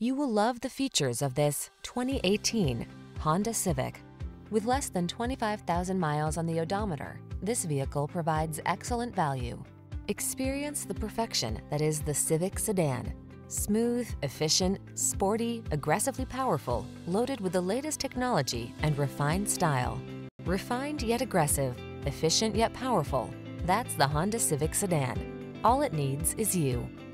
You will love the features of this 2018 Honda Civic. With less than 25,000 miles on the odometer, this vehicle provides excellent value. Experience the perfection that is the Civic sedan. Smooth, efficient, sporty, aggressively powerful, loaded with the latest technology and refined style. Refined yet aggressive, efficient yet powerful. That's the Honda Civic sedan. All it needs is you.